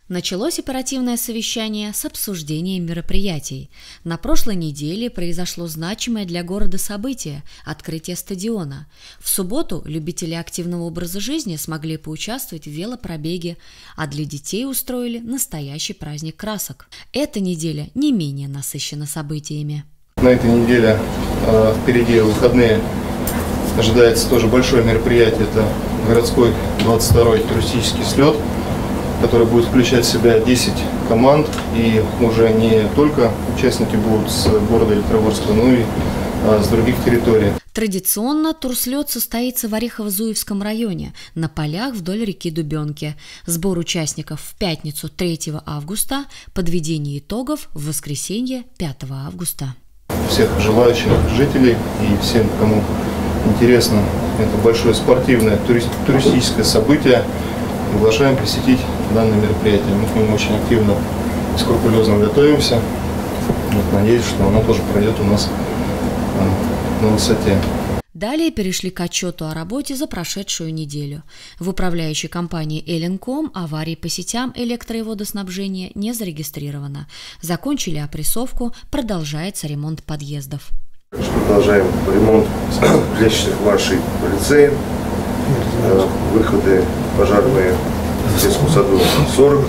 Началось оперативное совещание с обсуждением мероприятий. На прошлой неделе произошло значимое для города событие – открытие стадиона. В субботу любители активного образа жизни смогли поучаствовать в велопробеге, а для детей устроили настоящий праздник красок. Эта неделя не менее насыщена событиями. На этой неделе впереди выходные ожидается тоже большое мероприятие. Это городской 22-й туристический слет, который будет включать в себя 10 команд, и уже не только участники будут с города Электрогорска, но и с других территорий. Традиционно турслет состоится в Орехово-Зуевском районе, на полях вдоль реки Дубенки. Сбор участников в пятницу 3 августа, подведение итогов в воскресенье 5 августа. Всех желающих жителей и всем, кому интересно это большое спортивное туристическое событие, приглашаем посетить данное мероприятие. Мы к нему очень активно и скрупулезно готовимся. Надеюсь, что оно тоже пройдет у нас на высоте. Далее перешли к отчету о работе за прошедшую неделю. В управляющей компании «Эленком» аварий по сетям электро- и водоснабжения не зарегистрировано. Закончили опрессовку, продолжается ремонт подъездов. Продолжаем ремонт лестничных маршей по лицеям, выходы пожарные в детском саду 40.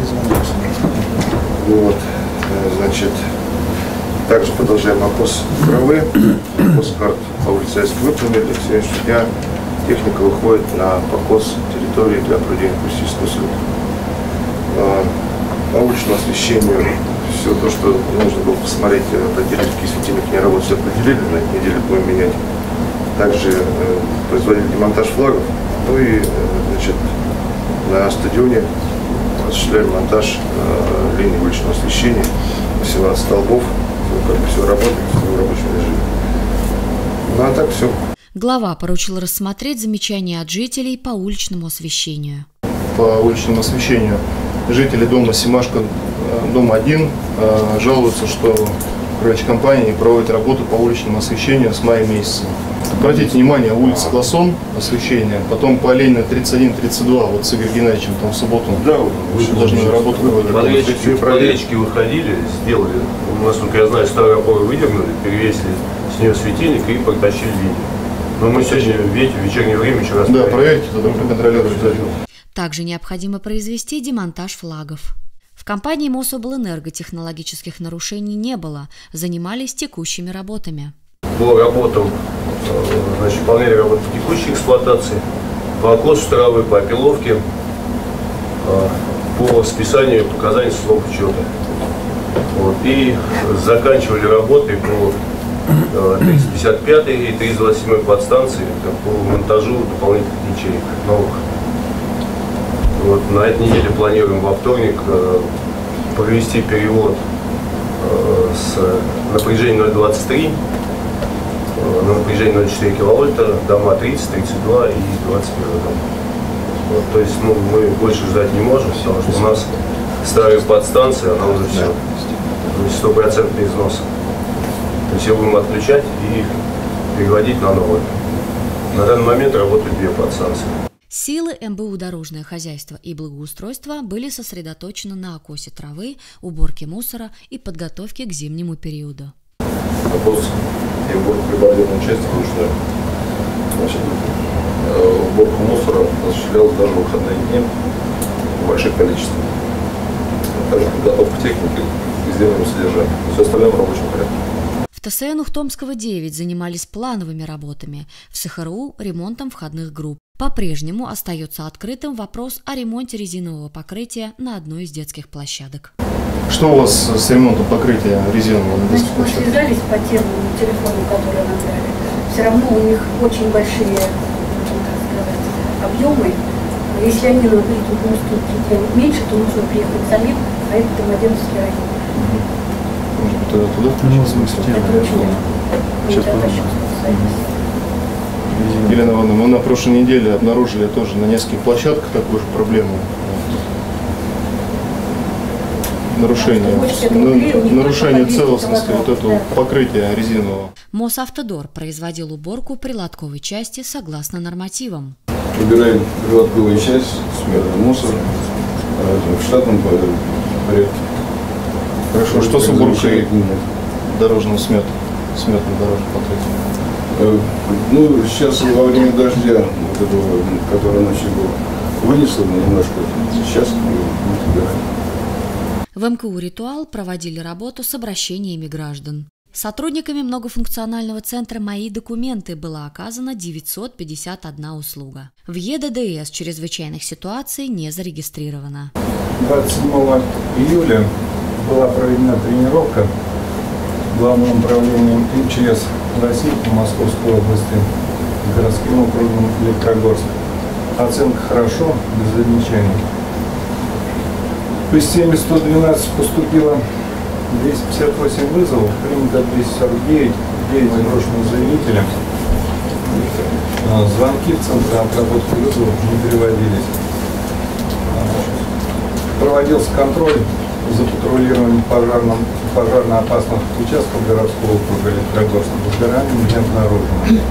Также продолжаем опос травы, опос карт по улице выполнили. К сегодняшнему дня техника выходит на покос территории для проведения туристического слета. По уличному освещению все то, что нужно было посмотреть, определить, какие светильники не работают, все определили, на этой неделе будем менять. Также производили демонтаж флагов, ну и на стадионе осуществляли монтаж линии уличного освещения, 18 столбов, все работает, все в рабочем режиме. Ну а так все. Глава поручил рассмотреть замечания от жителей по уличному освещению. По уличному освещению жители дома Семашко, дом 1, жалуются, что управляющая компания проводит работу по уличному освещению с мая месяца. Обратите внимание, улица Классон, освещение, потом по Ленина 31-32, вот с Игорем Геннадьевичем там в субботу. Да, вы должны работу проводить. Подрядчики выходили, сделали, насколько я знаю, старые опоры выдернули, перевесили с нее светильник и протащили линию. Но мы сегодня в вечернее время еще раз... Да, проверьте, тогда проконтролируйте. Также необходимо произвести демонтаж флагов. В компании Мособлэнерго технологических нарушений не было, занимались текущими работами. По работам, выполняли работы по текущей эксплуатации, по окосу травы, по опиловке, по списанию показаний слов учета. И заканчивали работы по 355 и 327 подстанции по монтажу дополнительных ячеек новых. На этой неделе планируем во вторник провести перевод с напряжения 0,23 на напряжение 0,4 киловольта, дома 30, 32 и 21 дом. То есть мы больше ждать не можем, потому что у нас старая подстанция, она уже все, то есть 100% износа. То есть ее будем отключать и переводить на новую. На данный момент работают 2 подстанции. Силы МБУ «Дорожное хозяйство и благоустройство» были сосредоточены на окосе травы, уборке мусора и подготовке к зимнему периоду. Окос и уборка прибордерной части ручной. Уборку мусора осуществлялась даже в выходные дни в больших количествах. Также подготовка техники к зимнему содержанию. Все остальное в рабочем порядке. В ТСН Ухтомского 9 занимались плановыми работами, в СХРУ – ремонтом входных групп. По-прежнему остается открытым вопрос о ремонте резинового покрытия на одной из детских площадок. Что у вас с ремонтом покрытия резинового на детских Мы площадках? связались по тем телефонам, которые нам дали. Все равно у них очень большие, объемы. Если они нам будут делать меньше, то нужно приехать самим, а это Домодедовский район. Может быть, туда включить смысл? Это очень Сейчас Елена Ивановна, мы на прошлой неделе обнаружили тоже на нескольких площадках такую же проблему. Нарушение целостности вот этого покрытия резинового. Мосавтодор производил уборку прилатковой части согласно нормативам. Убираем прилатковую часть, смертный мусор, в штатном порядке. Хорошо, что с уборкой дорожного смета, сметным дорожным покрытием? Ну, сейчас во время дождя, вот этого, который ночью был, вынесло немножко, сейчас будет убирать. В МКУ «Ритуал» проводили работу с обращениями граждан. Сотрудниками многофункционального центра «Мои документы» была оказана 951 услуга. В ЕДДС чрезвычайных ситуаций не зарегистрировано. 27 июля была проведена тренировка Главным управлением МЧС России по Московской области, городским округом Электрогорск. Оценка хорошо, без замечаний. По системе 112 поступило 258 вызовов, принято 249, 9 брошенных заявителям. Звонки в центр обработки вызовов не переводились. Проводился контроль за патрулированием пожарно-опасных участков городского округа Электрогорска. Возгоранием не обнаружено.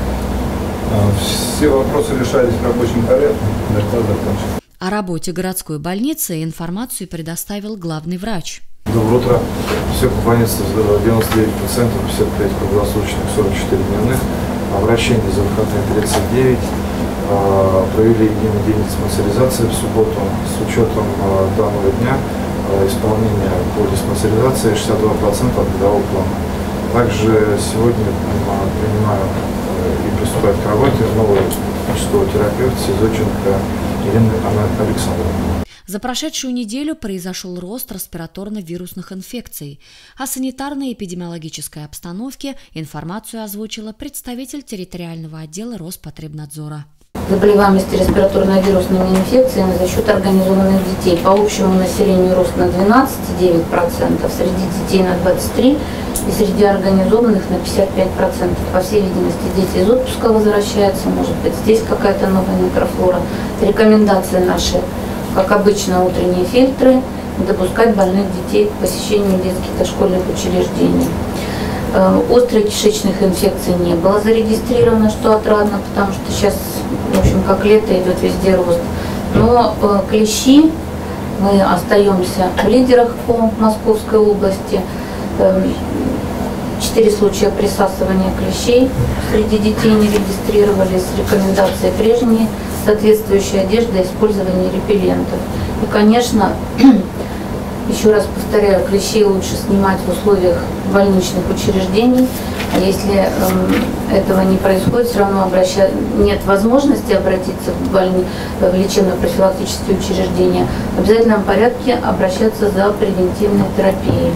Все вопросы решались в рабочем порядке. Доклад закончен. О работе городской больницы информацию предоставил главный врач. Доброе утро. Все по больнице 99 пациентов, 55 круглосуточных, 44 дневных. Обращение за выходные 39. Провели единый день диспансеризации в субботу. С учетом данного дня исполнение по диспансеризации 62% от годового плана. Также сегодня принимаю и приступаю к работе новый участковый терапевт Сизоченко Елена Александровна. За прошедшую неделю произошел рост респираторно-вирусных инфекций. О санитарно-эпидемиологической обстановке информацию озвучила представитель территориального отдела Роспотребнадзора. Заболеваемость респираторно-вирусными инфекциями за счет организованных детей. По общему населению рост на 12,9%, среди детей на 23% и среди организованных на 55%. По всей видимости, дети из отпуска возвращаются, может быть, здесь какая-то новая микрофлора. Рекомендации наши, как обычно, утренние фильтры, не допускать больных детей к посещению детских дошкольных учреждений. Острых кишечных инфекций не было зарегистрировано, что отрадно, потому что сейчас, в общем, как лето, идет везде рост. Но клещи, мы остаемся в лидерах по Московской области. 4 случая присасывания клещей среди детей не регистрировались, рекомендации прежние, соответствующая одежда, использование репеллентов. И, конечно, еще раз повторяю, клещей лучше снимать в условиях больничных учреждений. А если этого не происходит, все равно нет возможности обратиться в лечебно-профилактические учреждения, в обязательном порядке обращаться за превентивной терапией.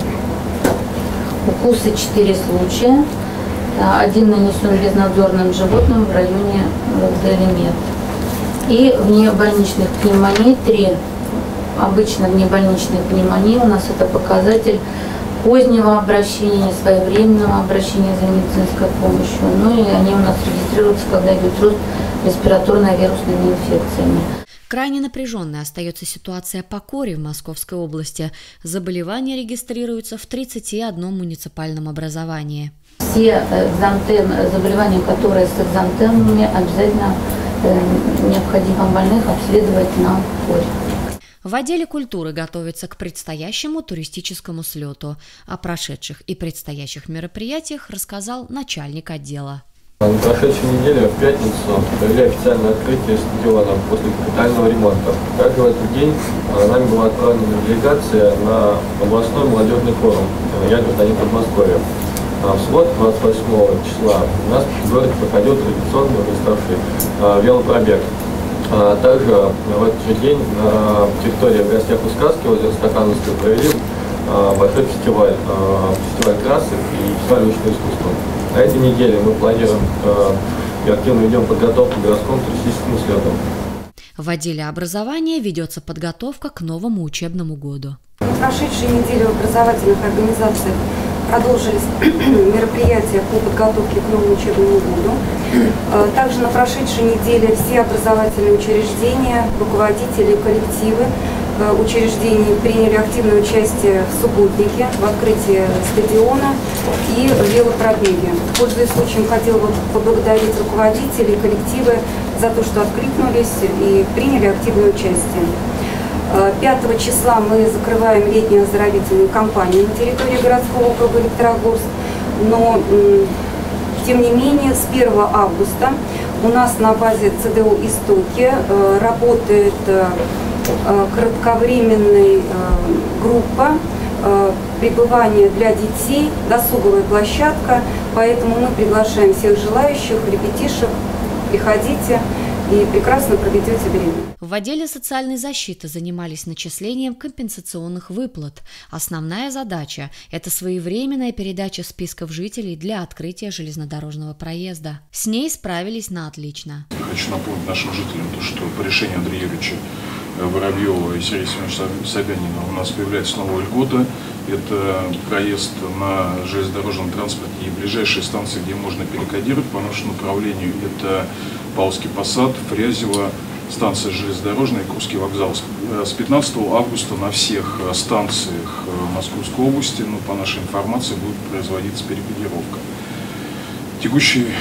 Укусы 4 случая. 1 нанесен безнадзорным животным в районе Делимет. И внебольничных пневмоний 3. Обычно внебольничной пневмонии у нас это показатель позднего обращения, своевременного обращения за медицинской помощью. Ну и они у нас регистрируются, когда идет рост респираторно-вирусными инфекциями. Крайне напряженной остается ситуация по коре в Московской области. Заболевания регистрируются в 31 муниципальном образовании. Все заболевания, которые с экзантемами, обязательно необходимо больных обследовать на коре. В отделе культуры готовятся к предстоящему туристическому слету. О прошедших и предстоящих мероприятиях рассказал начальник отдела. На прошедшей неделе в пятницу провели официальное открытие стадиона после капитального ремонта. Также в этот день нами была отправлена делегация на областной молодежный форум «Я гражданин Подмосковья». В субботу, 28 числа, у нас в городе проходил традиционный ставший велопробег. Также в этот же день на территории «В гостях у сказки» возле Стакановской провели большой фестиваль красок и фестиваль уличного искусства. На этой неделе мы планируем и активно ведем подготовку к городскому туристическому слету. В отделе образования ведется подготовка к новому учебному году. На прошедшей неделе в образовательных организациях продолжились мероприятия по подготовке к новому учебному году. Также на прошедшей неделе все образовательные учреждения, руководители, коллективы учреждений приняли активное участие в субботнике, в открытии стадиона и в велопробеге. Пользуясь случаем, хотела бы поблагодарить руководителей, коллективы за то, что откликнулись и приняли активное участие. 5 числа мы закрываем летнюю оздоровительную кампанию на территории городского округа Электрогорск, но тем не менее с 1 августа у нас на базе ЦДУ «Истоки» работает кратковременная группа пребывания для детей, досуговая площадка, поэтому мы приглашаем всех желающих, ребятишек, приходите и прекрасно проведете время. В отделе социальной защиты занимались начислением компенсационных выплат. Основная задача – это своевременная передача списков жителей для открытия железнодорожного проезда. С ней справились на отлично. Хочу напомнить нашим жителям, что по решению Андрея Юрьевича Воробьева и Сергея Семеновича Собянина у нас появляется новая льгота. Это проезд на железнодорожном транспорте и ближайшие станции, где можно перекодировать по нашему направлению. Это Павловский посад, Фрязево, станция железнодорожная, Курский вокзал. С 15 августа на всех станциях Московской области, по нашей информации, будет производиться перекодировка. Текущая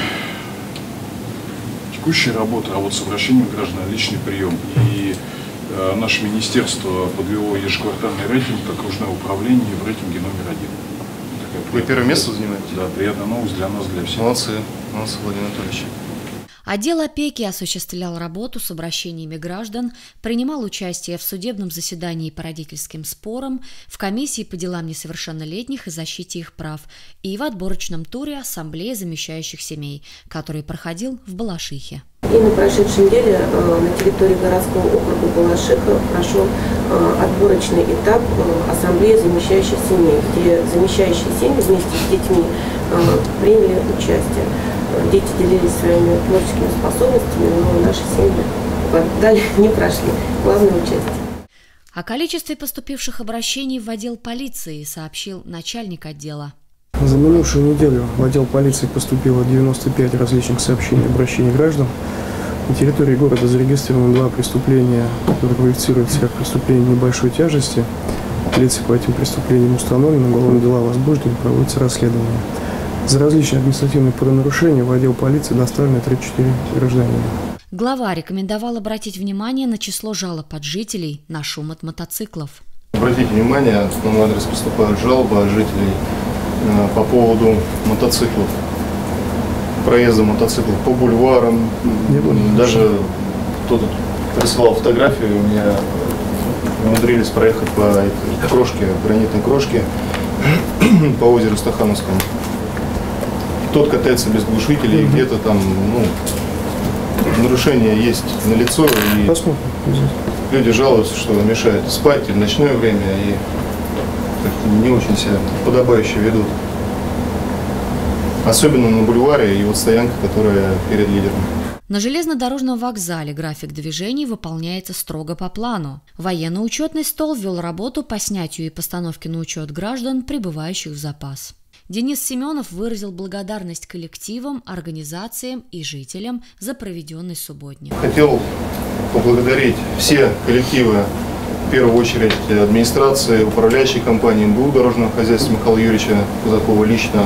работа с обращением граждан, личный прием. И наше министерство подвело ежеквартальный рейтинг окружного управления в рейтинге номер 1. Вы первое место занимаете? Да, приятная новость для нас, для всех. Молодцы, Владимир Анатольевич. Отдел опеки осуществлял работу с обращениями граждан, принимал участие в судебном заседании по родительским спорам, в комиссии по делам несовершеннолетних и защите их прав и в отборочном туре Ассамблеи замещающих семей, который проходил в Балашихе. И на прошедшей неделе на территории городского округа Балашиха прошел отборочный этап Ассамблеи замещающих семей, где замещающие семьи вместе с детьми приняли участие. Дети делились своими творческими способностями, но наши семьи далее не прошли. Главное участие. О количестве поступивших обращений в отдел полиции сообщил начальник отдела. За минувшую неделю в отдел полиции поступило 95 различных сообщений и обращений граждан. На территории города зарегистрированы 2 преступления, которые квалифицируются как преступления небольшой тяжести. Лица по этим преступлениям установлены, уголовные дела возбуждены, проводится расследование. За различные административные правонарушения в отдел полиции доставлено 34 гражданина. Глава рекомендовал обратить внимание на число жалоб от жителей на шум от мотоциклов. Обратите внимание, на мой адрес поступают жалобы от жителей по поводу мотоциклов, проезда мотоциклов по бульварам. Даже кто-то присылал фотографию, у меня умудрились проехать по этой крошке, гранитной крошке по озеру Стахановскому. Тот катается без глушителей, где-то там, нарушение есть налицо, и люди жалуются, что мешает спать или в ночное время, и как-то не очень себя подобающе ведут. Особенно на бульваре и стоянка, которая перед лидером. На железнодорожном вокзале график движений выполняется строго по плану. Военно-учетный стол вел работу по снятию и постановке на учет граждан, прибывающих в запас. Денис Семенов выразил благодарность коллективам, организациям и жителям за проведенный субботник. Хотел поблагодарить все коллективы, в первую очередь администрации, управляющей компании МБУ дорожного хозяйства Михаила Юрьевича Казакова лично,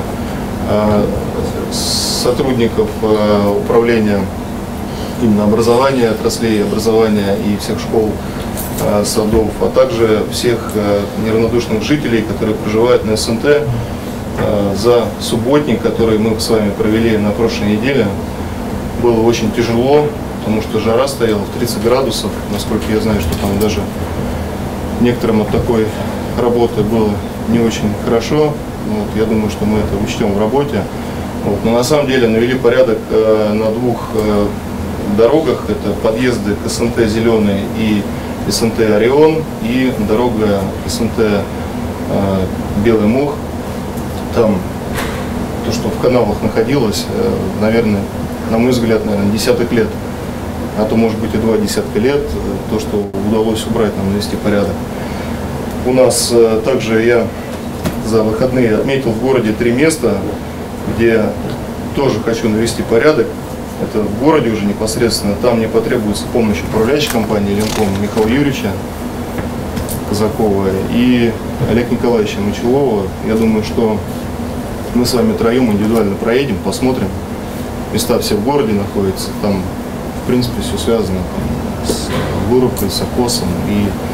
сотрудников управления именно образования, отраслей образования и всех школ, садов, а также всех неравнодушных жителей, которые проживают на СНТ. За субботник, который мы с вами провели на прошлой неделе, было очень тяжело, потому что жара стояла в 30 градусов. Насколько я знаю, что там даже некоторым от такой работы было не очень хорошо. Я думаю, что мы это учтем в работе. Но на самом деле навели порядок на 2 дорогах. Это подъезды к СНТ «Зеленый» и СНТ «Орион», и дорога СНТ «Белый мох». Там то, что в каналах находилось, наверное, на мой взгляд, десяток лет, а то, может быть, и 2 десятка лет, то, что удалось убрать, нам навести порядок. У нас также я за выходные отметил в городе 3 места, где тоже хочу навести порядок. Это в городе уже непосредственно, там мне потребуется помощь управляющей компании «Ленком» Михаила Юрьевича Казакова и Олега Николаевича Мочелова. Я думаю, что мы с вами троем индивидуально проедем, посмотрим. Места все в городе находятся. Там, в принципе, все связано с вырубкой, с окосом. И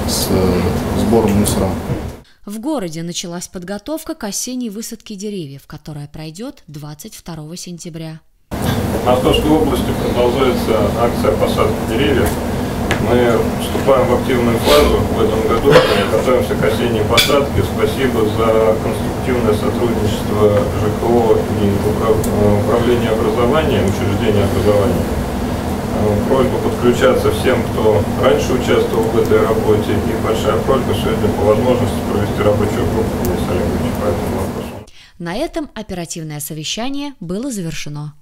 с сбором мусора. В городе началась подготовка к осенней высадке деревьев, которая пройдет 22 сентября. В Московской области продолжается акция посадки деревьев. Мы вступаем в активную фазу в этом году, готовимся к осенней посадке. Спасибо за конструктивное сотрудничество ЖКО и Управления образования, учреждения образования. Просьба подключаться всем, кто раньше участвовал в этой работе, и большая просьба сегодня по возможности провести рабочую группу, Денис Олегович, по этому вопросу. На этом оперативное совещание было завершено.